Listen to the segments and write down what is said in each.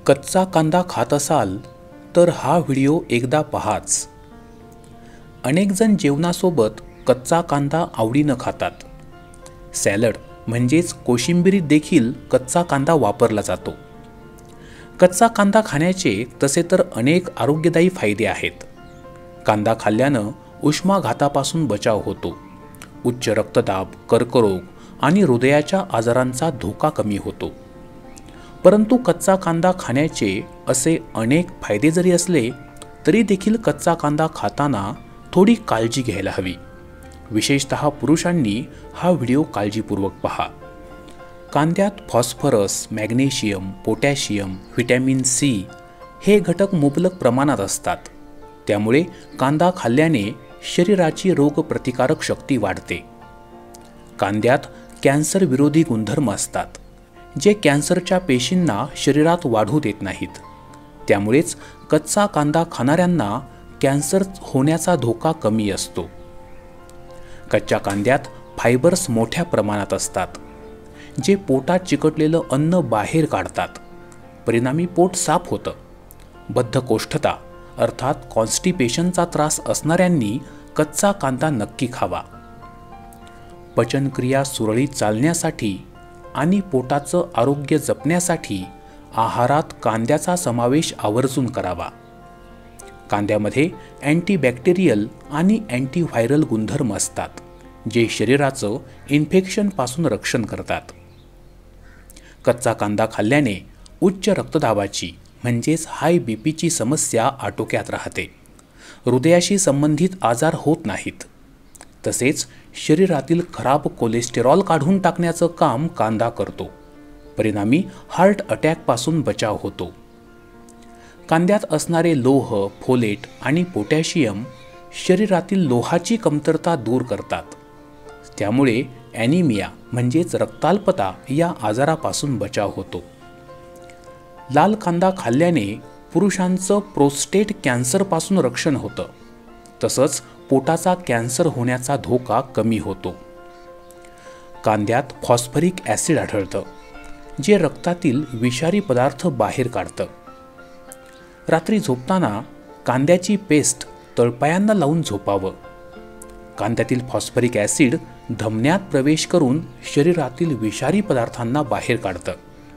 कच्चा कांदा खात असाल तर हा व्हिडिओ एकदा पहाच। अनेक जण जेवणासोबत कच्चा कांदा आवडीनं खातात। सॅलड म्हणजेच कोशिंबिरीत देखील कच्चा कांदा वापरला जातो। कच्चा कांदा खाण्याचे तसे तर अनेक आरोग्यदायी फायदे आहेत। कांदा खाल्ल्यानं उष्माघातापासून बचाव होतो, उच्च रक्तदाब, कर्करोग आणि हृदयाच्या आजारांचा धोका कमी होतो। परंतु कच्चा कांदा खाण्याचे असे अनेक फायदे जरी असले तरी देखील कच्चा कांदा खाताना थोडी काळजी घ्यायला हवी। विशेषतः पुरुषांनी हा व्हिडिओ काळजीपूर्वक पहा। कांद्यात phosphorus, magnesium, potassium, vitamin C हे घटक मुबलक प्रमाणात असतात। त्यामुळे कांदा खाल्ल्याने शरीराची रोगप्रतिकारक शक्ती वाढते। कांद्यात कॅन्सर विरोधी गुणधर्म असतात, जे कॅन्सरच्या पेशींना शरीरात वाढू देत नाहीत। त्यामुळेच कच्चा कांदा खाणाऱ्यांना कॅन्सर होण्याचा धोका कमी असतो। कच्च्या कांद्यात फायबर्स मोठ्या प्रमाणात असतात, जे पोटात चिकटलेलं अन्न बाहेर काढतात। परिणामी पोट साफ होतं। बद्धकोष्ठता अर्थात कॉन्स्टिपेशनचा त्रास असणाऱ्यांनी कच्चा कांदा नक्की खावा। पचनक्रिया सुरळीत चालण्यासाठी आणि पोटाचं आरोग्य जपण्यासाठी आहारात कांद्याचा समावेश आवर्जून करावा। कांद्यामध्ये अँटीबॅक्टेरियल आणि अँटीव्हायरल गुणधर्म असतात, जे शरीराचं इन्फेक्शनपासून रक्षण करतात। कच्चा कांदा खाल्ल्याने उच्च रक्तदाबाची म्हणजेच हाय बीपीची समस्या आटोक्यात राहते। हृदयाशी संबंधित आजार होत नाहीत। तसेच शरीरातील खराब कोलेस्टेरॉल काढून टाकण्याचं काम कांदा करतो। परिणामी हार्ट अटॅकपासून बचाव होतो। कांद्यात असणारे लोह, फोलेट आणि पोटॅशियम शरीरातील लोहाची कमतरता दूर करतात। त्यामुळे ॲनिमिया म्हणजेच रक्ताल्पता या आजारापासून बचाव होतो। लाल कांदा खाल्ल्याने पुरुषांचं प्रोस्टेट कॅन्सरपासून रक्षण होतं। तसंच पोटाचा कॅन्सर होण्याचा धोका कमी होतो। कांद्यात फॉस्फरिक ॲसिड आढळतं, जे रक्तातील विषारी पदार्थ बाहेर काढतं। रात्री झोपताना कांद्याची पेस्ट तळपायांना लावून झोपावं। कांद्यातील फॉस्फरिक ॲसिड धमन्यात प्रवेश करून शरीरातील विषारी पदार्थांना बाहेर काढतं।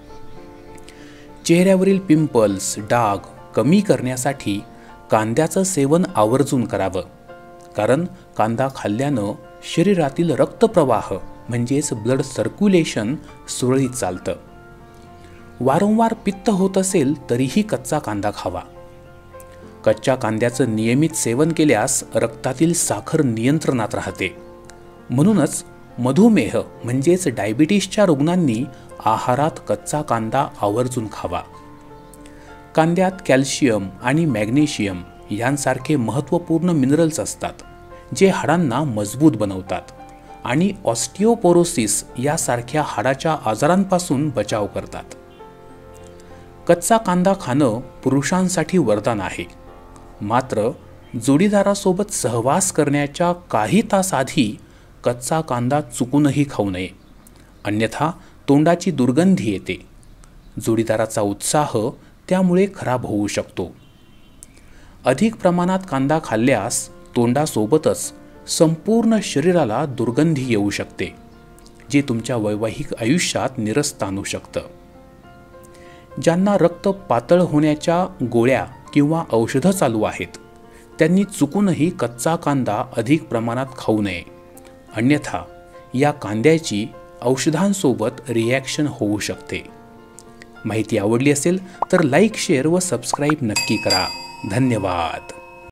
चेहऱ्यावरील पिंपल्स, डाग कमी करण्यासाठी कांद्याचं सेवन आवर्जून करावं, कारण कांदा खाल्ल्यानं शरीरातील रक्तप्रवाह म्हणजेच ब्लड सर्क्युलेशन सुरळीत चालतं। वारंवार पित्त होत असेल तरीही कच्चा कांदा खावा। कच्च्या कांद्याचं नियमित सेवन केल्यास रक्तातील साखर नियंत्रणात राहते। म्हणूनच मधुमेह म्हणजेच डायबिटीसच्या रुग्णांनी आहारात कच्चा कांदा आवर्जून खावा। कांद्यात कॅल्शियम आणि मॅग्नेशियम यांसारखे महत्त्वपूर्ण मिनरल्स असतात, जे हाडांना मजबूत बनवतात आणि ऑस्टिओपोरोसिस यासारख्या हाडाच्या आजारांपासून बचाव करतात। कच्चा कांदा खाणं पुरुषांसाठी वरदान आहे। मात्र जोडीदारासोबत सहवास करण्याच्या काही तास आधी कच्चा कांदा चुकूनही खाऊ नये, अन्यथा तोंडाची दुर्गंधी येते। जोडीदाराचा उत्साह त्यामुळे खराब होऊ शकतो। अधिक प्रमाणात कांदा खाल्ल्यास तोंडासोबतच संपूर्ण शरीराला दुर्गंधी येऊ शकते, जे तुमच्या वैवाहिक आयुष्यात निरस्त आणू शकतं। ज्यांना रक्त पातळ होण्याच्या गोळ्या किंवा औषधं चालू आहेत, त्यांनी चुकूनही कच्चा कांदा अधिक प्रमाणात खाऊ नये, अन्यथा या कांद्याची औषधांसोबत रिॲक्शन होऊ शकते। माहिती आवडली असेल तर लाईक, शेअर व सबस्क्राईब नक्की करा। धन्यवाद।